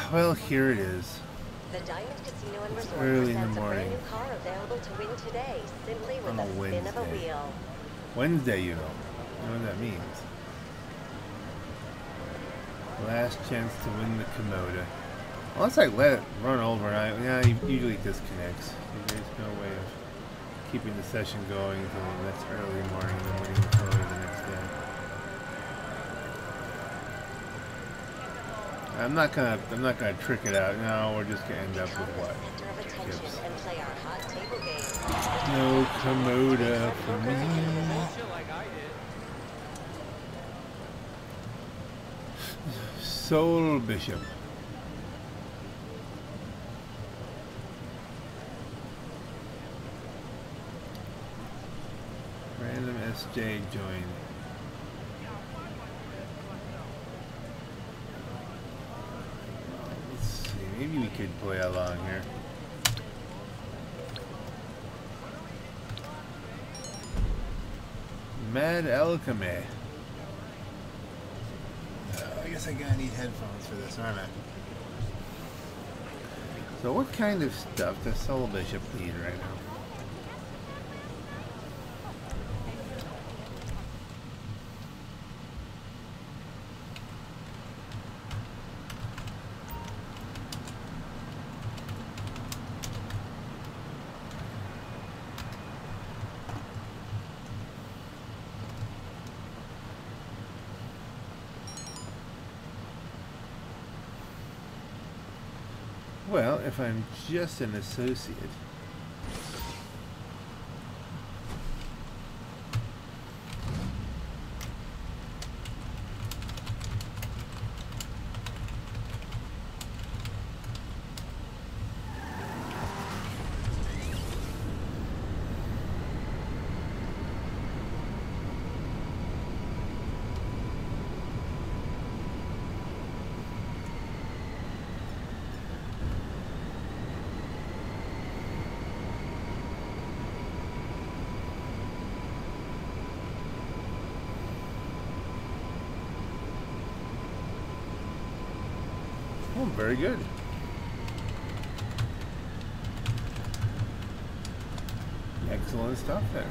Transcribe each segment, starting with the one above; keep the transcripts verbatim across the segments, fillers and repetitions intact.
Well, here it is. The Diamond Casino and It's Resort early in presents the a brand morning new car available to win today, simply with on a a spin of a Wednesday. wheel. Wednesday, you know. You know what that means. Last chance to win the Komoda. Unless I let it run overnight, yeah, it usually disconnects. There's no way of keeping the session going until the next early morning and then winning the Komoda the next day. I'm not gonna, I'm not gonna trick it out. No, we're just gonna end up with what? Chips. And play our hot table game. No Komoda for me. Soul Bishop. Randomsj join. Let's see, maybe we could play along here. Mad Alchemy. Uh, I guess I'm gonna need headphones for this, aren't I? So what kind of stuff does Soul Bishop need right now? Well, if I'm just an associate. Oh, very good. Excellent stuff there.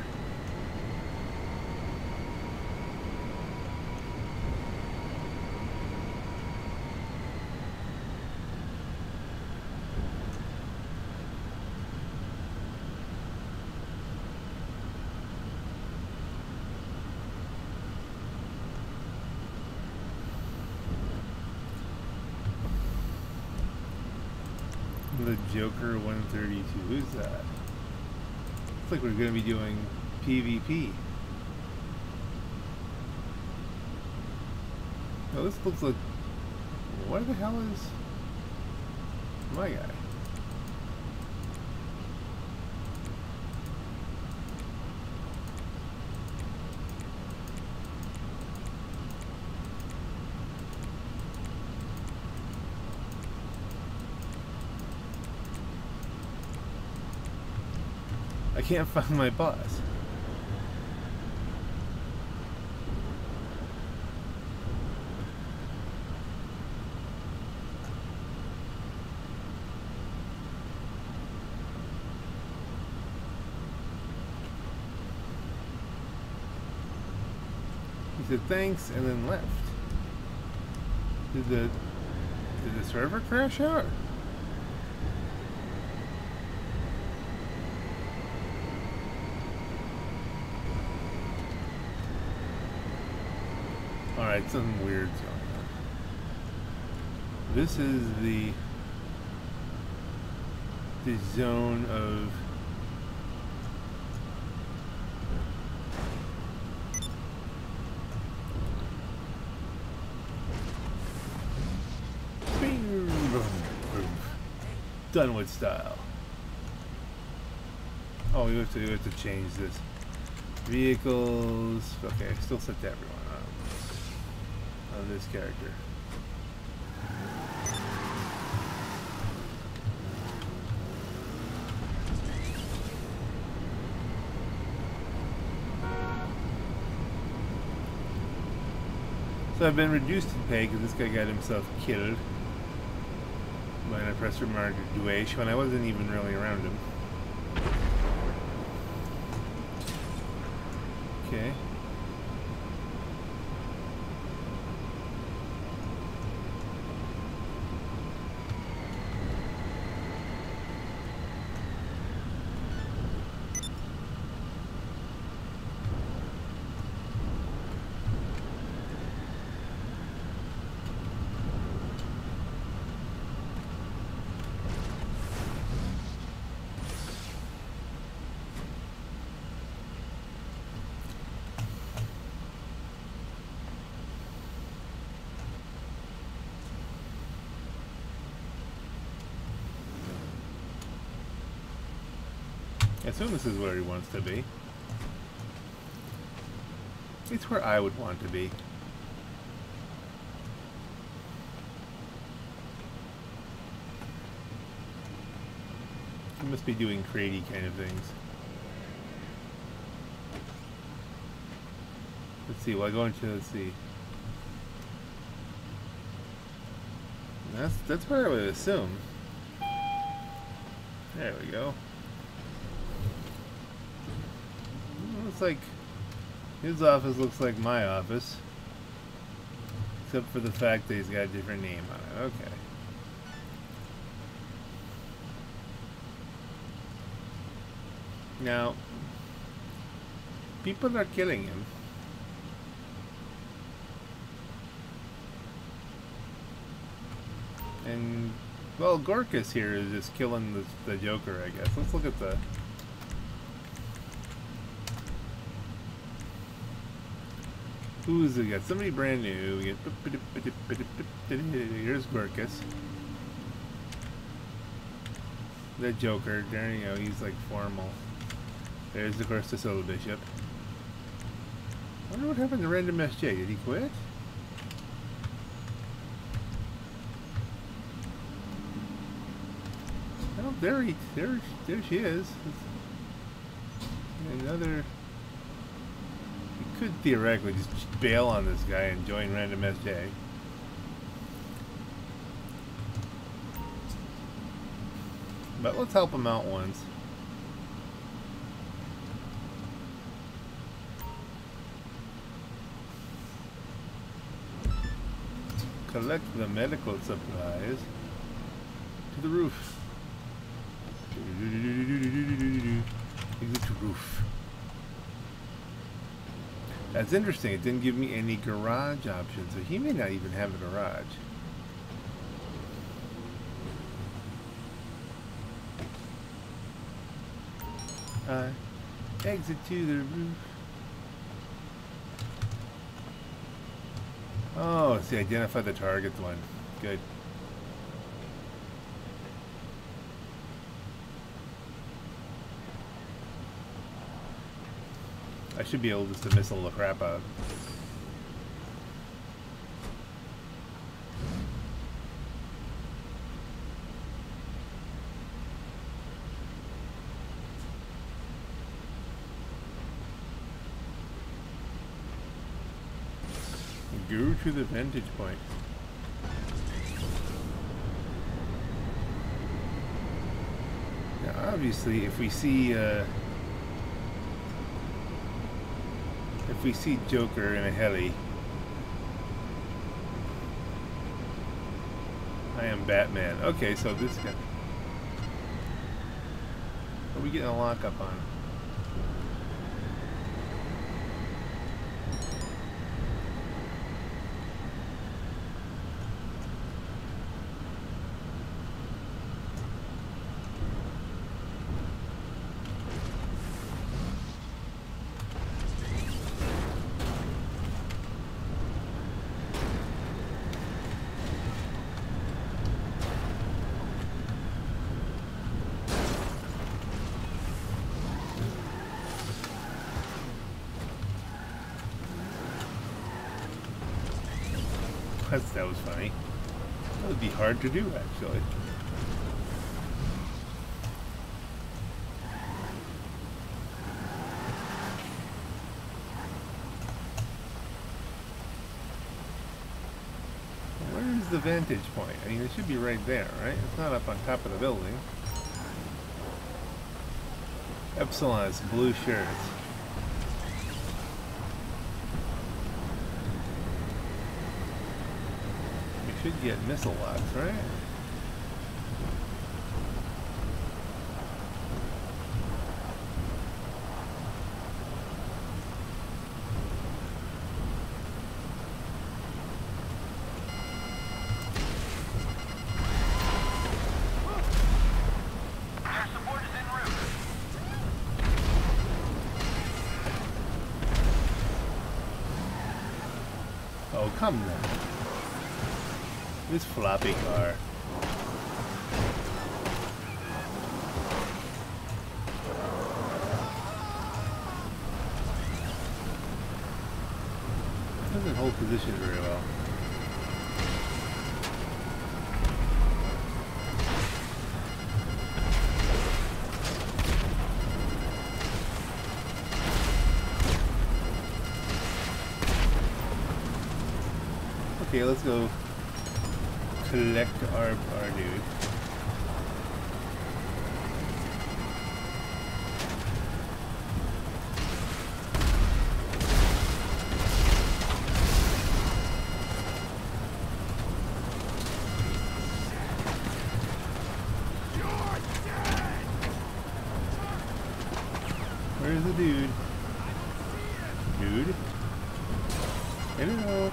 The Joker one thirty-two. Who's that? Looks like we're going to be doing PvP. Oh, this looks like... What the hell is my guy? I can't find my boss. He said thanks and then left. Did the did the server crash out? Alright, something weird's going on. This is the the zone of done with style. Oh, we have to we have to change this. Vehicles. Okay, still set to everyone. Of this character. So I've been reduced in pay because this guy got himself killed. when I pressed remark to Duash when I wasn't even really around him. Okay. I assume this is where he wants to be. It's where I would want to be. He must be doing crazy kind of things. Let's see, well I go into, let's see. That's, that's what I would assume. There we go. Looks like his office looks like my office, except for the fact that he's got a different name on it. Okay. Now, people are killing him. And, well, Gorkas here is just killing the, the Joker, I guess. Let's look at the... Who's we got? Somebody brand new. We get here's Gorkas. The Joker. There you go. He's like formal. There's of course the Solo Bishop. I wonder what happened to Randomsj. Did he quit? Oh, there he. There. There she is. Another. Could theoretically just bail on this guy and join Randomsj. But let's help him out once. Collect the medical supplies to the roof. Exit to roof. That's interesting. It didn't give me any garage options, so he may not even have a garage. Uh, exit to the roof. Oh, see, identify the target one. Good. I should be able just to missile the crap out. Go to the vantage point. Now, obviously, if we see, uh, if we see Joker in a heli, I am Batman. Okay, so this guy. Are we getting a lockup on? That's, that was funny. That would be hard to do, actually. Where's the the vantage point? I mean, it should be right there, right? It's not up on top of the building. Epsilon's blue shirts. We should get missile locks, right? Oh, come now. This floppy car. Doesn't hold position very well. Okay, let's go collect our, our dude. Where's the dude? Dude? Hello?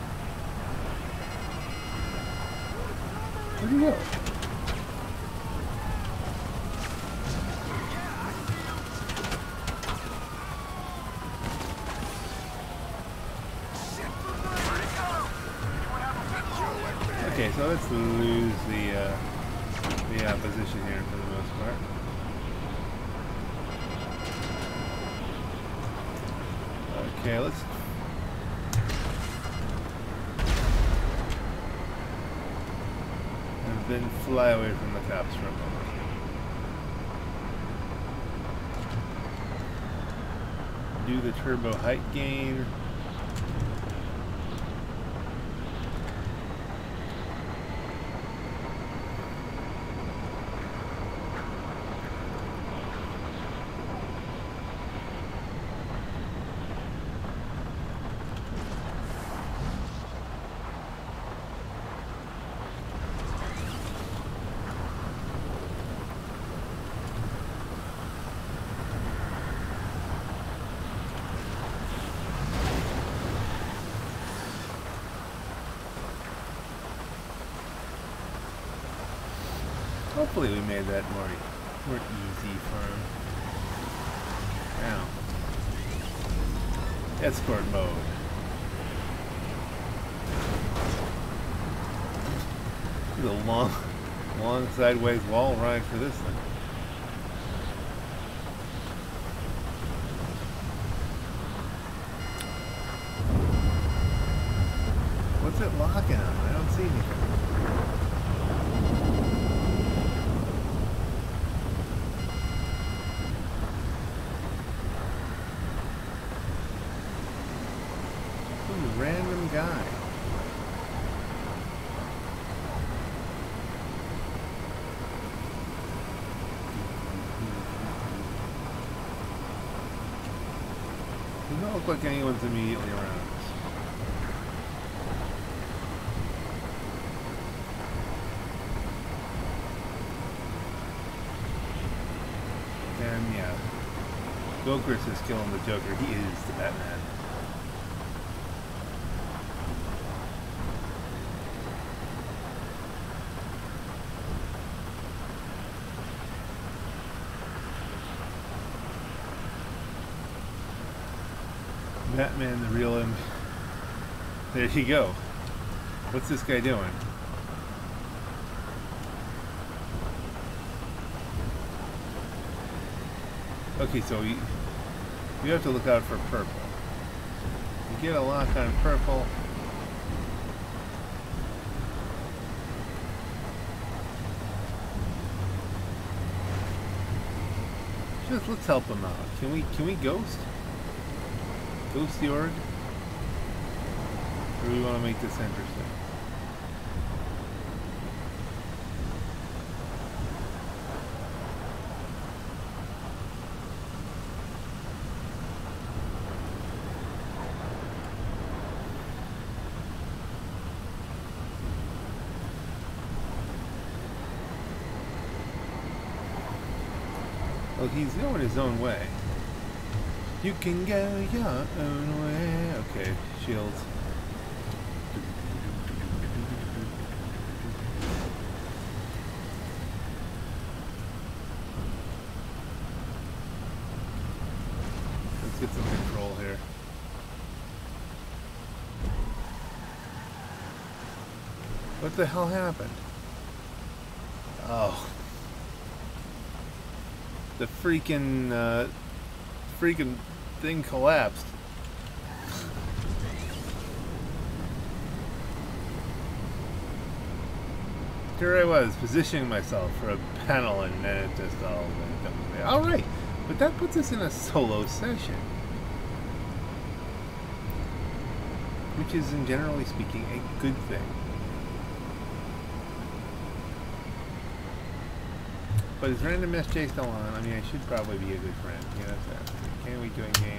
Where'd he go? Okay, so let's lose the uh, the opposition here for the most part. Okay, let's. And then fly away from the cops for a moment. Do the turbo height gain. Hopefully we made that more, more easy for him. Now, escort mode. This is a long, long sideways wall ride for this thing. What's it locking on? I don't see anything. Random guy. Does not look like anyone's immediately around us. And yeah, Gokris is killing the Joker. He is the Batman. Batman, the real him. There you go. What's this guy doing? Okay, so you, you have to look out for purple. You get a lock on purple. Just let's help him out. Can we can we ghost? Ghost the org? Or do we want to make this interesting? Well, he's going his own way. You can go your own way. Okay, shields. Let's get some control here. What the hell happened? Oh. The freaking, uh, freaking thing collapsed. Here I was, positioning myself for a panel, and then it just all went up. Alright, but that puts us in a solo session. Which is, in generally speaking, a good thing. But is Randomsj still on? I mean, I should probably be a good friend. Yeah, that's asking. Can we do a game?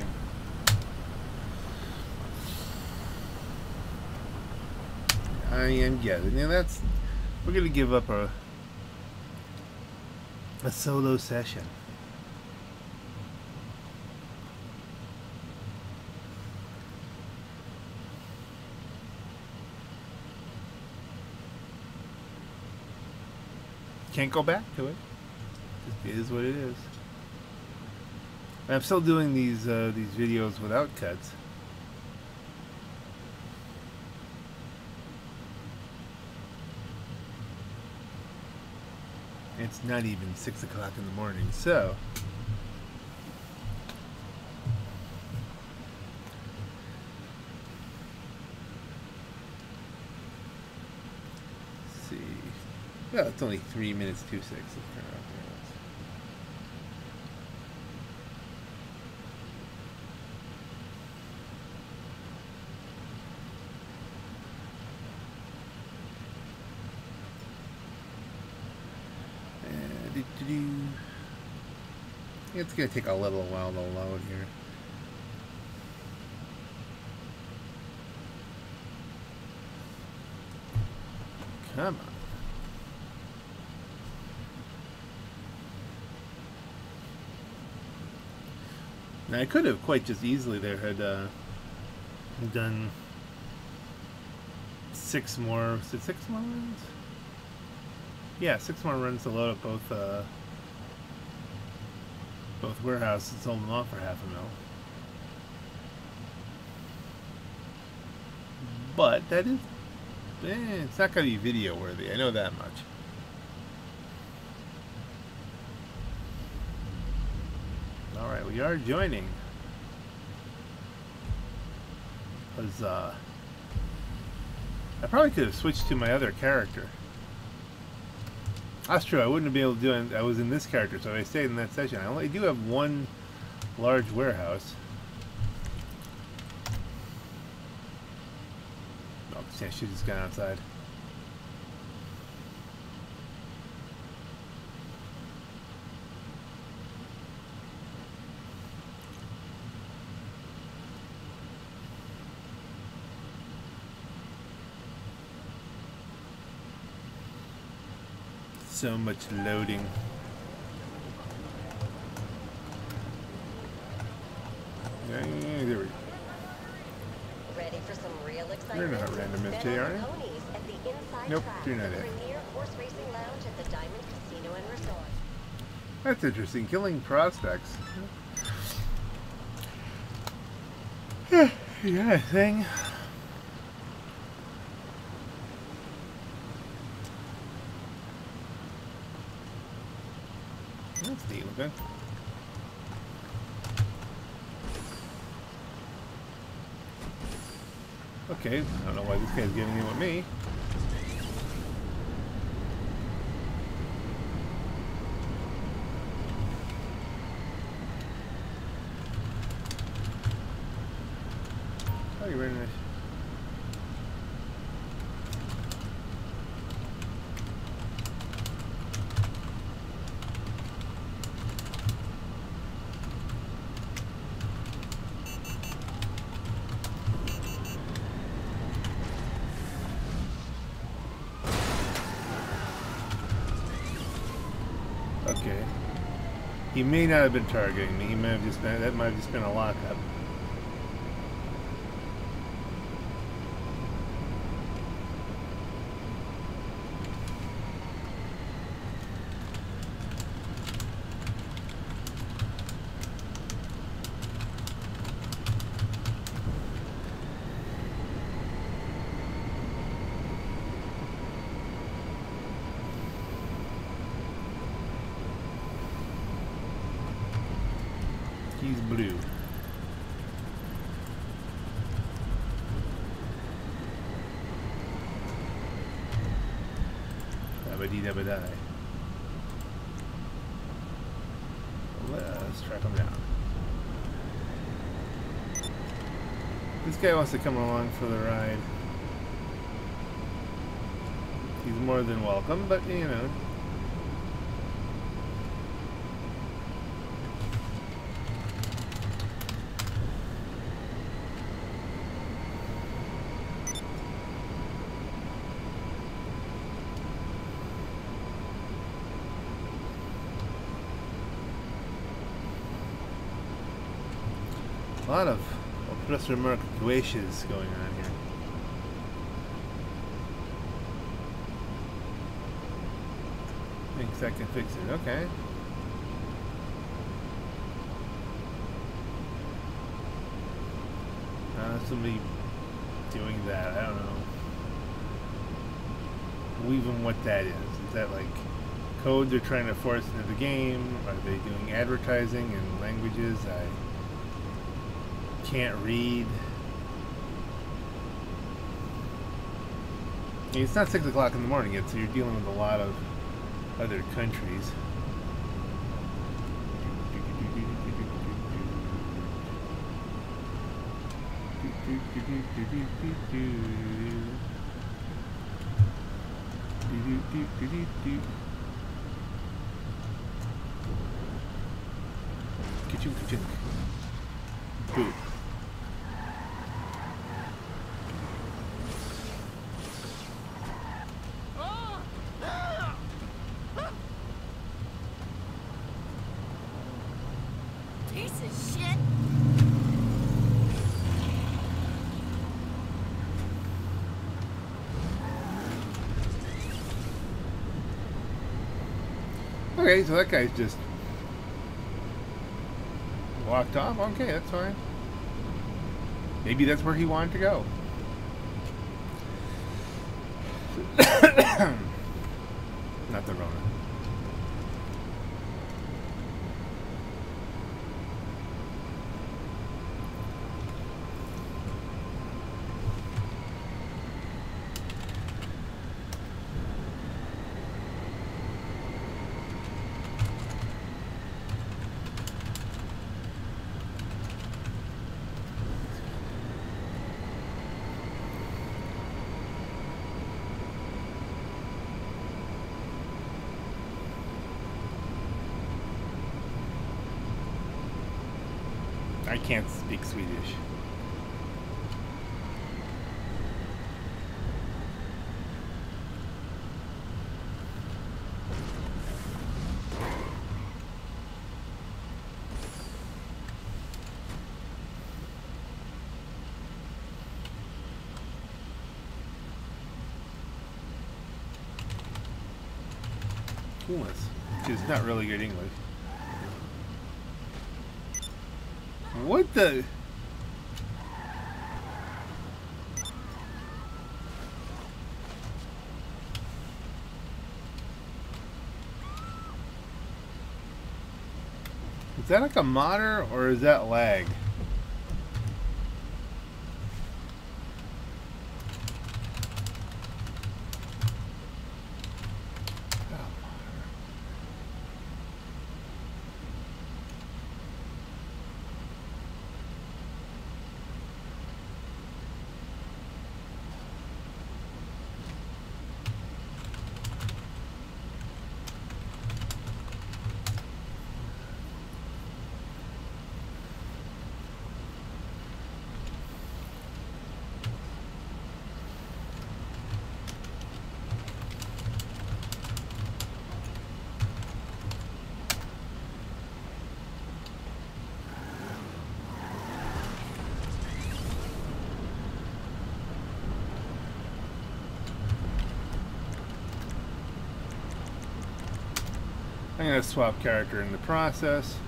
I am getting. Yeah, that's. We're gonna give up a a solo session. Can't go back to it. It is what it is. I'm still doing these uh, these videos without cuts. It's not even six o'clock in the morning, so let's see. Well, it's only three minutes to six. Let's turn it off here. It's going to take a little while to load here. Come on. Now I could have quite just easily there had uh, done six more, is it six more runs? Yeah, six more runs to load up both uh, both warehouses and sold them off for half a mil. But that is, eh, it's not going to be video worthy. I know that much. All right, we are joining. Cause uh, I probably could have switched to my other character. That's true. I wouldn't have been able to do it. I was in this character, so I stayed in that session. I only do have one large warehouse. Oh, yeah, she just got outside. So much loading. Yeah, yeah, there we go. Ready for some real excitement? You're not Randomsj, are you? At the inside Nope, track, you're not it. Premier horse racing lounge at the Diamond Casino and Resort. That's interesting. Killing prospects. You got a thing? That's neat looking. Okay, I don't know why this guy's getting in with me. Oh, you're in this. He may not have been targeting me. He may have just been, that might have just been a lockup. He's blue. Dabba-dee dabba-die. Let's track him down. This guy wants to come along for the ride. He's more than welcome, but you know. A lot of oppressor mark glaciers going on here. Thinks I can fix it. Okay. Uh, somebody doing that. I don't know. Even what that is. Is that like code they're trying to force into the game? Are they doing advertising in languages I can't read? It's not six o'clock in the morning yet, so you're dealing with a lot of other countries. Kitchen, kitchen. Boop. Okay, so that guy's just walked off. Okay, that's fine. Maybe that's where he wanted to go. Not the Rona. I can't speak Swedish. Coolness, which is not really good English. What the? Is that like a modder or is that lag? I'm going to swap character in the process.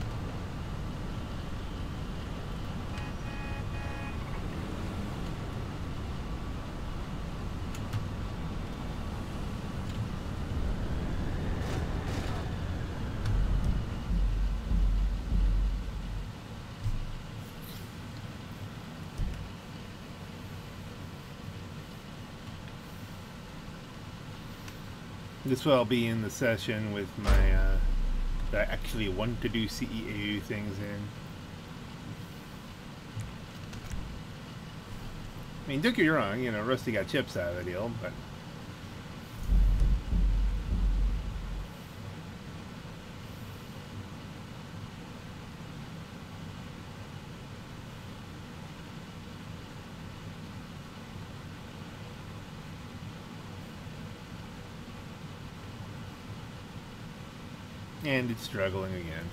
This will be in the session with my, uh, that I actually want to do C E A U things in. I mean, don't get me wrong, you know, Rusty got chips out of the deal, but... And it's struggling again.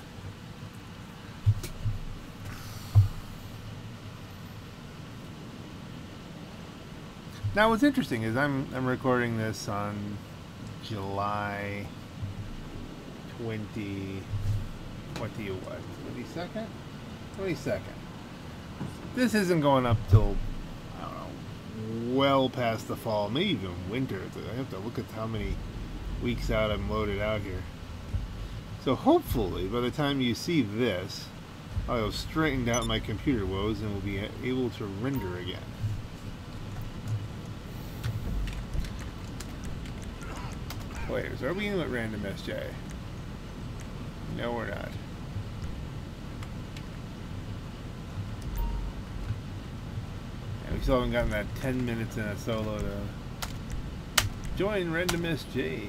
Now, what's interesting is I'm I'm recording this on July twenty, twenty what? twenty-second? twenty-second. This isn't going up till, I don't know, well past the fall, maybe even winter. I have to look at how many weeks out I'm loaded out here. So hopefully, by the time you see this, I'll have straightened out my computer woes and will be able to render again. Players, are we in with Randomsj? No, we're not. And we still haven't gotten that ten minutes in a solo to join Randomsj.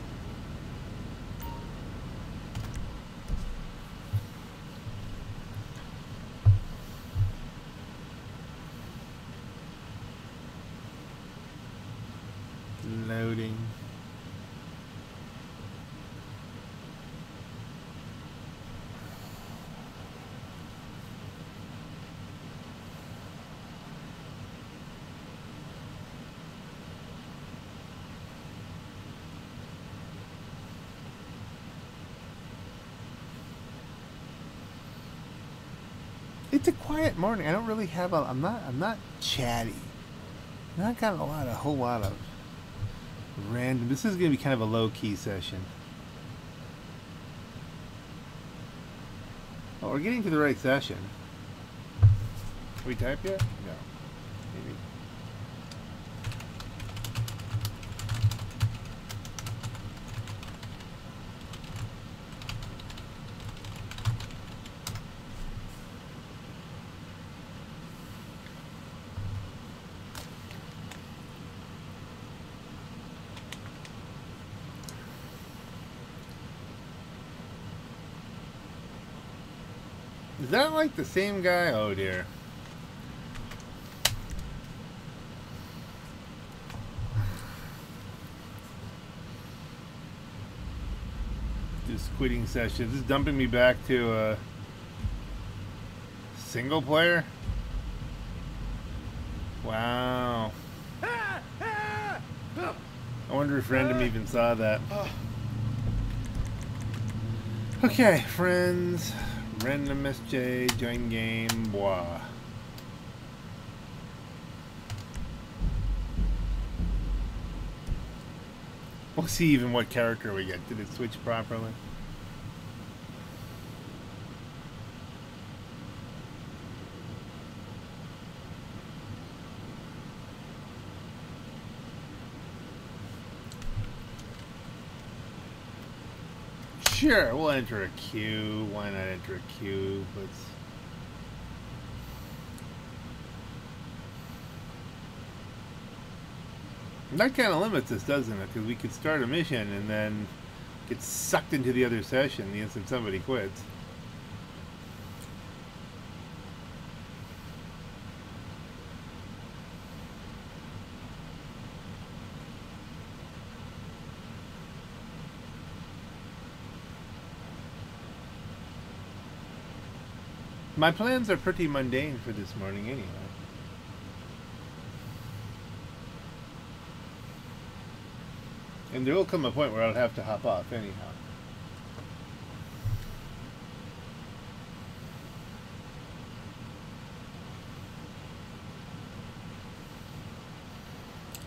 Loading. It's a quiet morning. I don't really have a. I'm not. I'm not chatty. I'm not got a lot. A whole lot of random. This is going to be kind of a low-key session. Well, we're getting to the right session. Can we type yet? No. Maybe. Is that like the same guy? Oh dear. Just quitting sessions. This is dumping me back to a single player. Wow. I wonder if Random even saw that. Okay, friends. Randomsj, join game, bois. We'll see even what character we get. Did it switch properly? Sure, we'll enter a queue. Why not enter a queue? Let's... That kind of limits us, doesn't it? Because we could start a mission and then get sucked into the other session the instant somebody quits. My plans are pretty mundane for this morning anyway. And there will come a point where I'll have to hop off anyhow.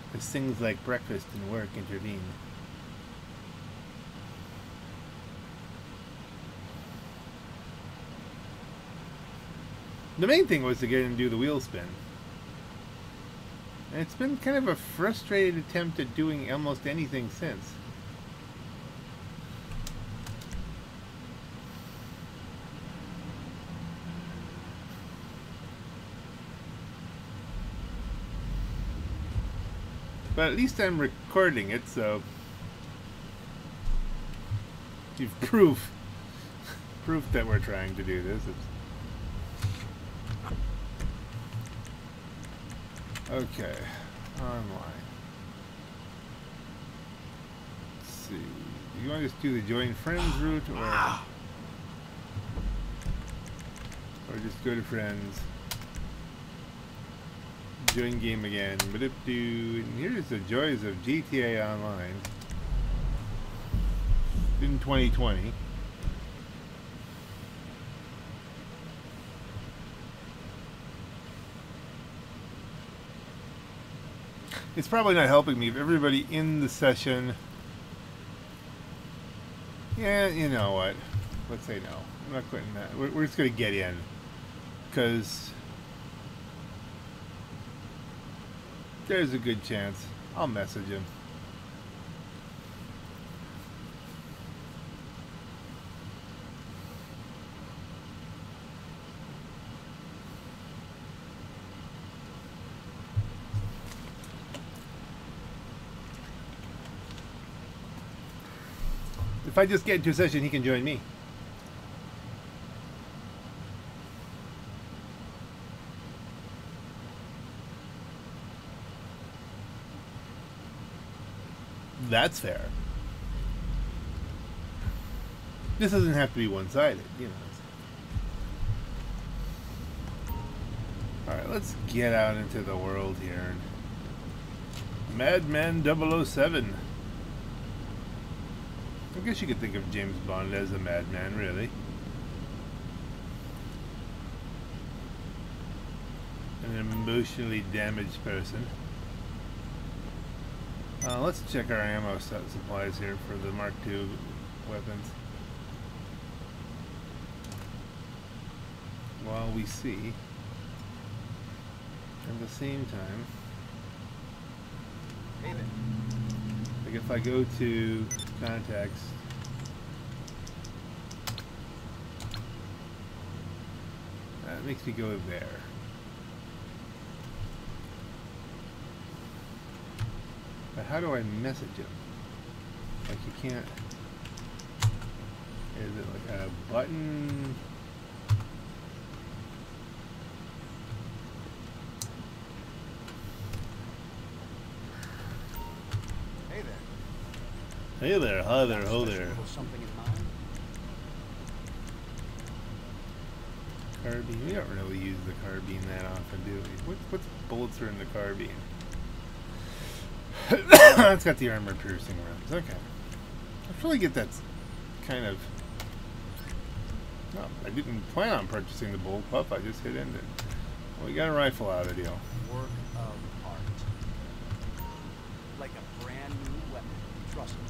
as things like breakfast and work intervene. The main thing was to get him to do the wheel spin. And it's been kind of a frustrated attempt at doing almost anything since. But at least I'm recording it, so you've proof proof that we're trying to do this. It's okay, online. Let's see. Do you want to just do the join friends route, or or just go to friends, join game again? But if do, and here's the joys of G T A Online in twenty twenty. It's probably not helping me if everybody in the session. Yeah, you know what? Let's say no. I'm not quitting that. We're, we're just going to get in. Because there's a good chance I'll message him. If I just get into a session, he can join me. That's fair. This doesn't have to be one-sided, you know. Alright, let's get out into the world here. Madman double oh seven. I guess you could think of James Bond as a madman, really. An emotionally damaged person. Uh, let's check our ammo set supplies here for the Mark two weapons. While we see, at the same time, like if I go to contacts, that makes me go there. But how do I message him? Like you can't. Is it like a button? Hey there. Hey there, hi there, ho there. Something in mind? Carbine. We don't really use the carbine that often, do we? What what bullets are in the carbine? It's got the armor piercing rounds. Okay. I feel like it that's kind of. No, I didn't plan on purchasing the bull pup. I just hit into it. Well, we got a rifle out of the deal. Work of art. Like a brand new weapon. Trust me.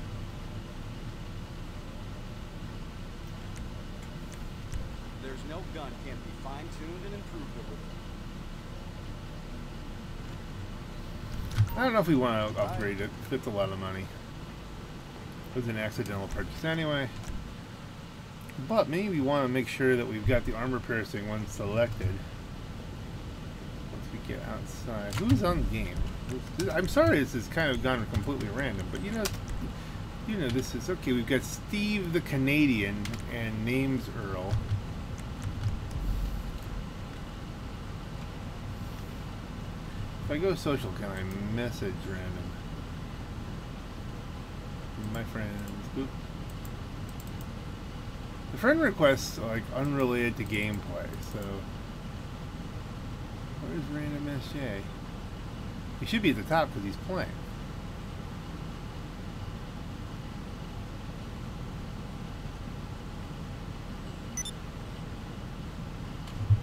There's no gun can't be fine-tuned and improved with it. I don't know if we want to upgrade it. It's a lot of money. It was an accidental purchase anyway. But maybe we want to make sure that we've got the armor piercing one selected. Once we get outside. Who's on the game? I'm sorry this has kind of gone completely random, but you know, you know this is okay. We've got Steve the Canadian and name's Earl. If I go social, can I message random? My friends. Oop. The friend requests are like unrelated to gameplay, so where's Randomsj? He should be at the top because he's playing.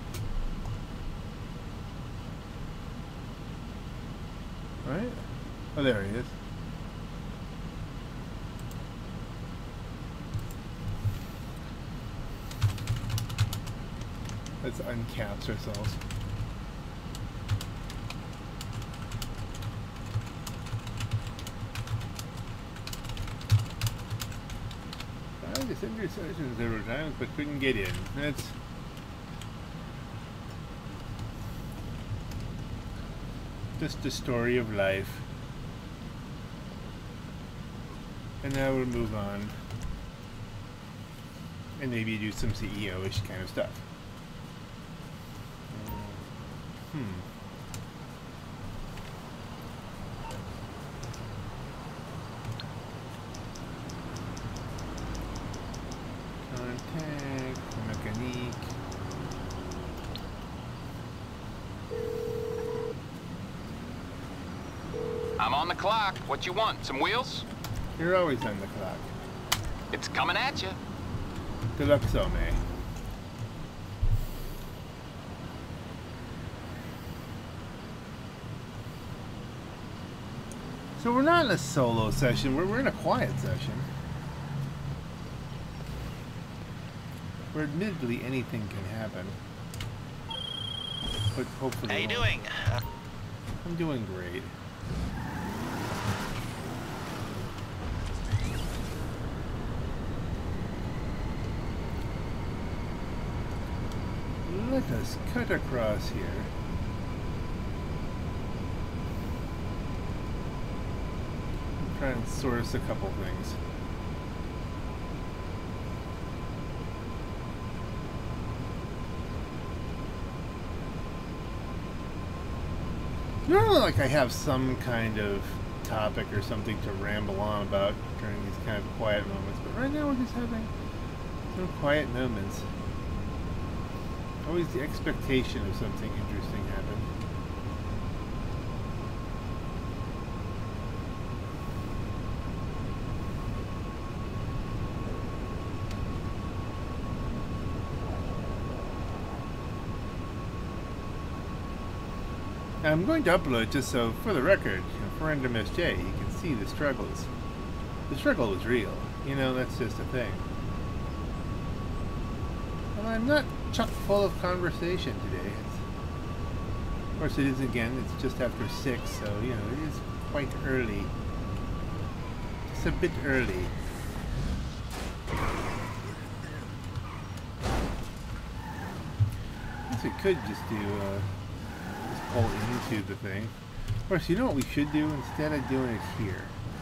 Right? Oh, there he is. Let's uncaps ourselves. I just entered sessions several times, but couldn't get in. That's just the story of life. And now we'll move on. And maybe do some C E O-ish kind of stuff. Hmm. Contact, mechanique. I'm on the clock. What you want? Some wheels? You're always on the clock. It's coming at you. Good luck, so May. So we're not in a solo session, we're, we're in a quiet session. Where admittedly anything can happen. But hopefully How you won't. doing? Uh, I'm doing great. Let us cut across here. Try and source a couple things. Normally, like I have some kind of topic or something to ramble on about during these kind of quiet moments, but right now we're just having some quiet moments. Always the expectation of something interesting happen. I'm going to upload just so, for the record, for Randomsj, you can see the struggles. The struggle was real. You know, that's just a thing. Well, I'm not chock full of conversation today. It's, of course, it is again. It's just after six, so you know it is quite early. It's a bit early. I guess we could just do. Uh, pull into the thing. Of course, you know what we should do instead of doing it here?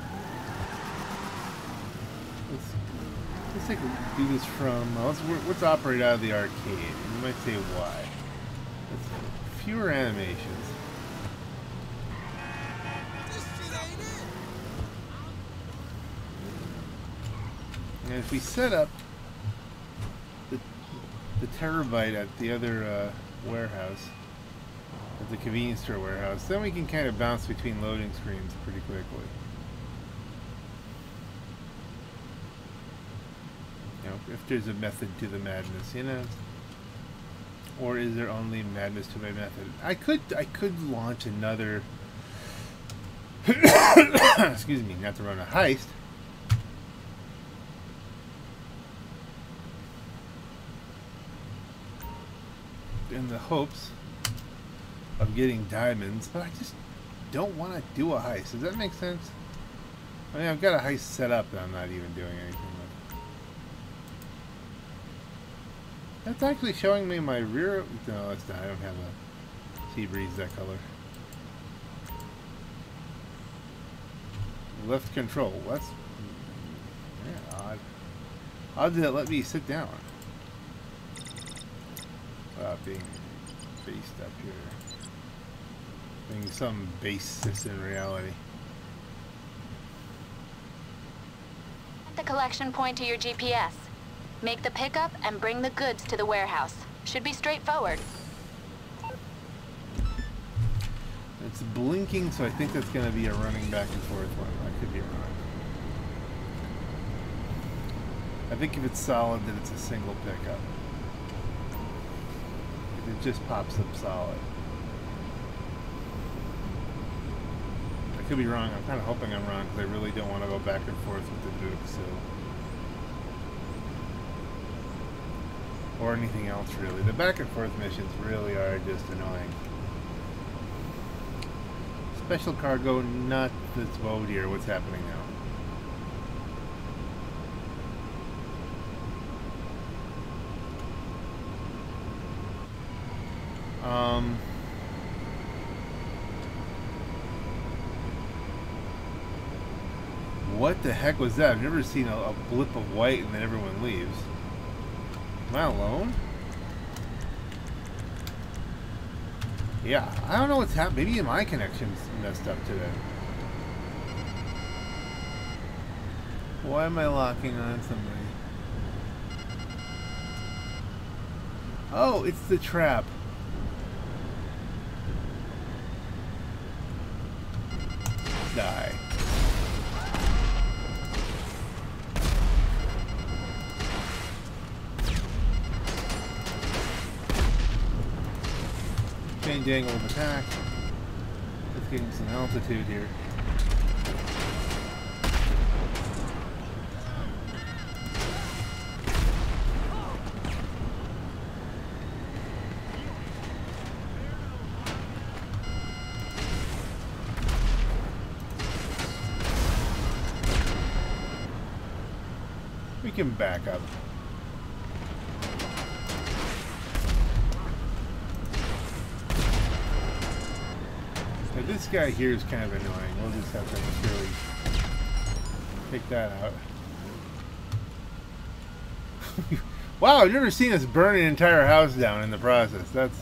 Let's, let's take a, do this from, uh, let's, let's operate out of the arcade. You might say why. Let's see. Fewer animations. And if we set up the, the terabyte at the other uh, warehouse, at the convenience store warehouse, then we can kind of bounce between loading screens pretty quickly. You know, if there's a method to the madness, you know, or is there only madness to my method? I could, I could launch another. Excuse me, not to run a heist. In the hopes of getting diamonds, but I just don't want to do a heist. Does that make sense? I mean, I've got a heist set up that I'm not even doing anything with. That's actually showing me my rear. No, it's not. I don't have a sea breeze that color. Left control. That's yeah, odd. Odd that it let me sit down without being based up here. Being some basis in reality. The collection point to your G P S. Make the pickup and bring the goods to the warehouse. Should be straightforward. It's blinking, so I think that's going to be a running back and forth one. I could be wrong. I think if it's solid, then it's a single pickup. If it just pops up solid. I could be wrong. I'm kind of hoping I'm wrong because I really don't want to go back and forth with the Duke, so. Or anything else, really. The back and forth missions really are just annoying. Special cargo, not this boat here. What's happening now? Um... What the heck was that? I've never seen a, a blip of white and then everyone leaves. Am I alone? Yeah, I don't know what's happening. Maybe my connection's messed up today. Why am I locking on somebody? Oh, it's the trap. Die. Change angle of attack. Let's get some altitude here. We can back up. Now this guy here is kind of annoying. We'll just have to really take that out. Wow, I've never seen us burn an entire house down in the process. That's...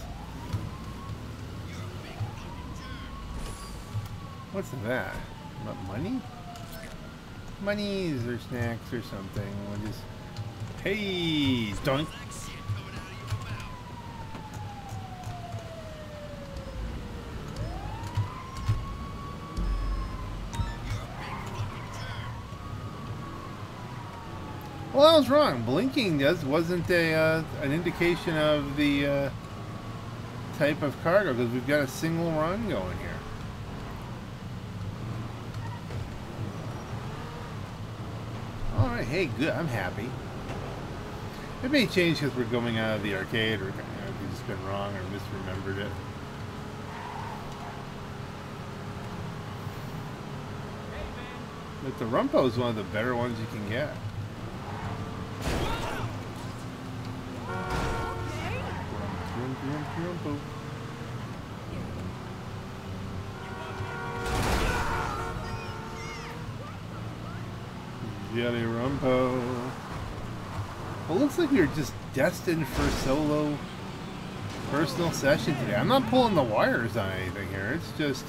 What's that? What, money? Monies or snacks or something. We'll just... Hey! Doink! Well, I was wrong. Blinking does wasn't a uh, an indication of the uh, type of cargo because we've got a single run going here. All right, hey, good. I'm happy. It may change because we're going out of the arcade, or you know, we've just been wrong or misremembered it. But the Rumpo is one of the better ones you can get. Rumpo. Jelly Rumpo. Well, looks like we were just destined for a solo personal session today. I'm not pulling the wires on anything here. It's just...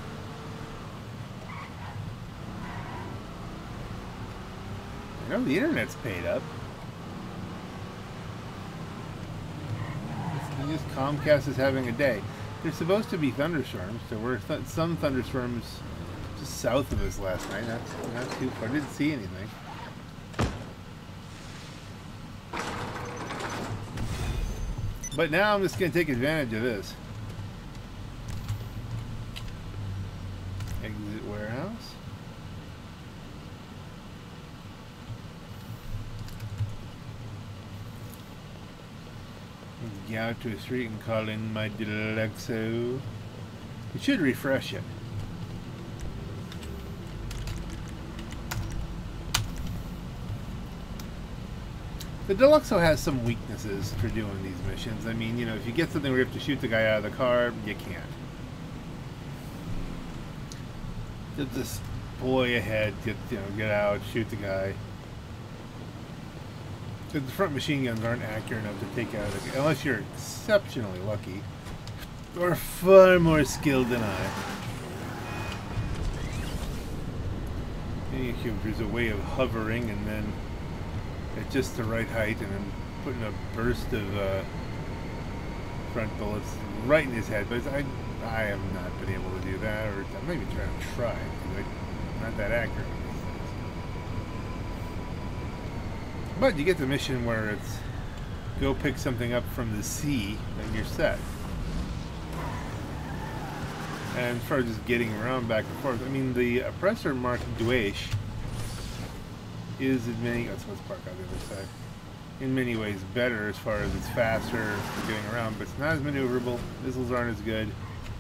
I know the internet's paid up. It's just Comcast is having a day. There's supposed to be thunderstorms. There were th some thunderstorms just south of us last night. That's not too far. I didn't see anything. But now I'm just going to take advantage of this. Exit warehouse. Get out to a street and call in my Deluxo. It should refresh it. The Deluxo has some weaknesses for doing these missions. I mean, you know, if you get something where you have to shoot the guy out of the car, you can't. You'll just pull ahead, get, you know, get out, shoot the guy. The front machine guns aren't accurate enough to take out a guy, unless you're exceptionally lucky. Or far more skilled than I. There's a way of hovering and then at just the right height and then putting a burst of uh, front bullets right in his head. But I, I have not been able to do that, or I'm not even trying to try, because I'm not that accurate with these things. But you get the mission where it's go pick something up from the sea and you're set. And as far as just getting around back and forth, I mean, the Oppressor Mark Duesh is in many, let's, let's park on the other side, in many ways better as far as it's faster for getting around, but it's not as maneuverable, missiles aren't as good,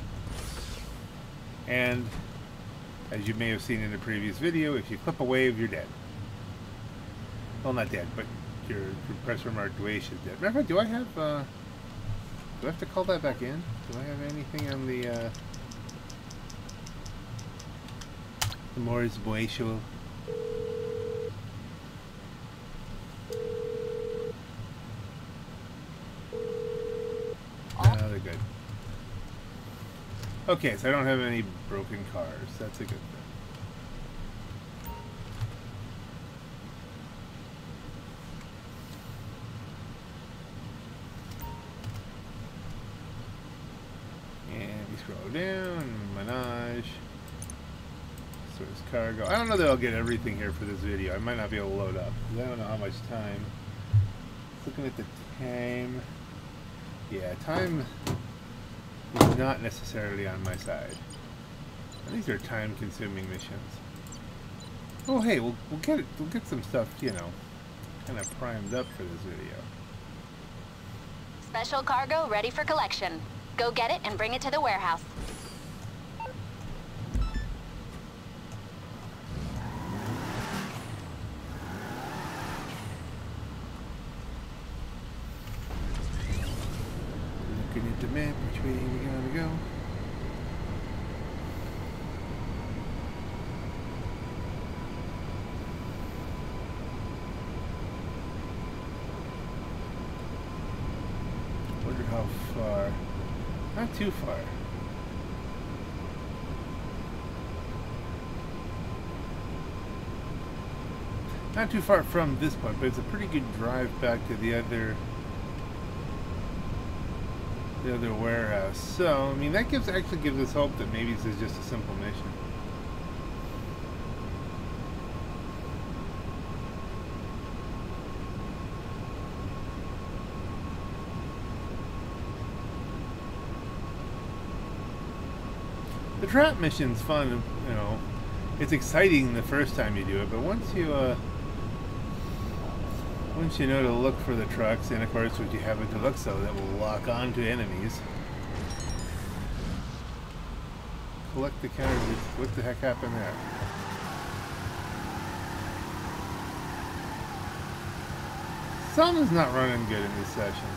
and as you may have seen in the previous video, if you clip a wave, you're dead. Well, not dead, but your Oppressor Mark Duesh is dead. Matter of fact, do I have, uh, do I have to call that back in? Do I have anything on the, uh, the Morris Boisho? No, they're good. Okay, so I don't have any broken cars. That's a good thing. And we scroll down, Menage. Source cargo. I don't know that I'll get everything here for this video. I might not be able to load up, because I don't know how much time. Looking at the time. Yeah, time is not necessarily on my side. And these are time-consuming missions. Oh, hey, we'll we'll get it. We'll get some stuff, you know, kind of primed up for this video. Special cargo ready for collection. Go get it and bring it to the warehouse. Looking at the map, which way we gotta go? Wonder how far. Not too far. Not too far from this point, but it's a pretty good drive back to the other the other warehouse. So, I mean, that gives actually gives us hope that maybe this is just a simple mission. The trap mission's fun, you know. It's exciting the first time you do it, but once you, uh, once you know to look for the trucks, and of course what you have a deluxo that will lock onto enemies. Collect the counter. What the heck happened there? Something's not running good in this session.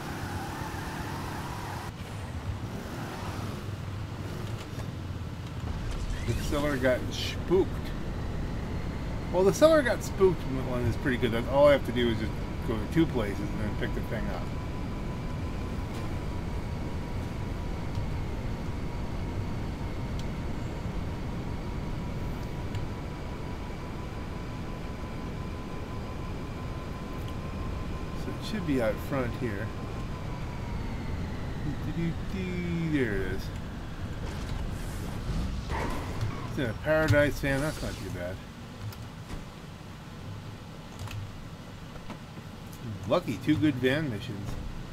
The seller got spooked. Well, the seller got spooked one is pretty good. That's all I have to do is just go to two places and then pick the thing up. So it should be out front here. There it is. A Paradise fan, that's not too bad. Lucky, two good van missions.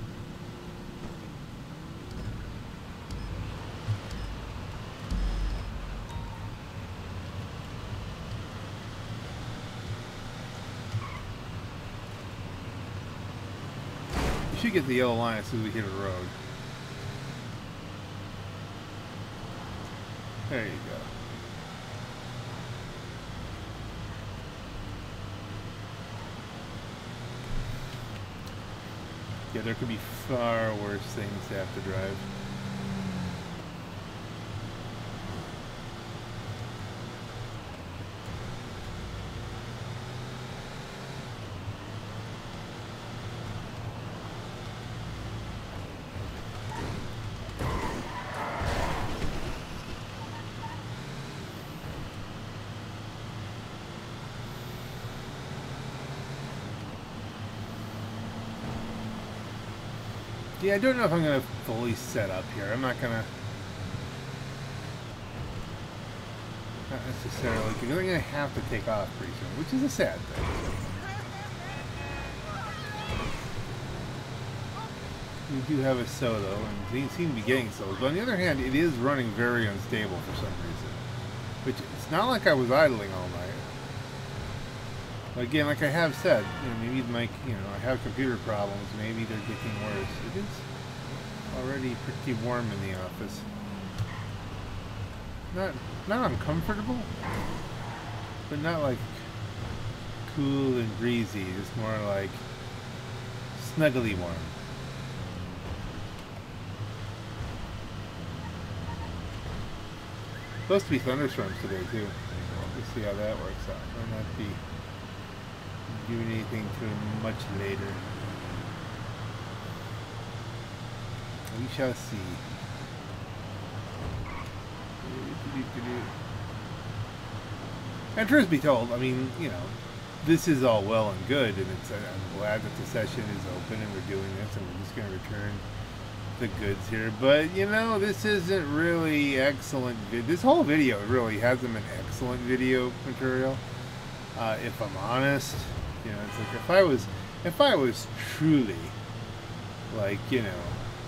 You should get the yellow line as soon as we hit a road. There you go. Yeah, there could be far worse things to have to drive. Yeah, I don't know if I'm going to fully set up here. I'm not going to... Not necessarily, because I'm going to have to take off pretty soon, which is a sad thing. we do have a solo, and we seem to be getting solos. But on the other hand, it is running very unstable for some reason. Which, it's not like I was idling all night. But again, like I have said, you know, maybe my, you know, I have computer problems. Maybe they're getting worse. It is already pretty warm in the office. Not, not uncomfortable, but not like cool and breezy. It's more like snuggly warm. Supposed to be thunderstorms today too. We'll see how that works out. Might not be doing anything too much later. We shall see. And truth be told, I mean, you know, this is all well and good, and it's, I'm glad that the session is open and we're doing this, and we're just going to return the goods here. But, you know, this isn't really excellent. This whole video really hasn't been excellent video material. Uh, if I'm honest, you know, it's like if I was, if I was truly, like, you know,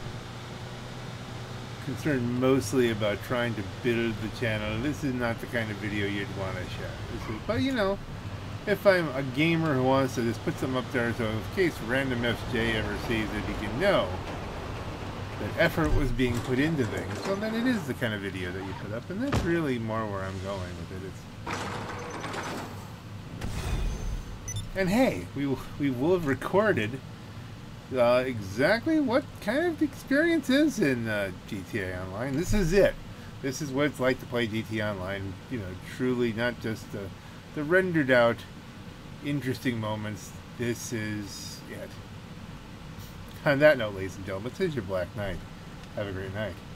concerned mostly about trying to build the channel, this is not the kind of video you'd want to share. This is, but, you know, if I'm a gamer who wants to just put something up there, so in case Randomsj ever sees it, he can know that effort was being put into things. Well, then it is the kind of video that you put up, and that's really more where I'm going with it. It's... And hey, we we will have recorded uh, exactly what kind of experience is in uh, G T A Online. This is it. This is what it's like to play G T A Online. You know, truly not just the, the rendered out interesting moments. This is it. On that note, ladies and gentlemen, this is your Black Knight. Have a great night.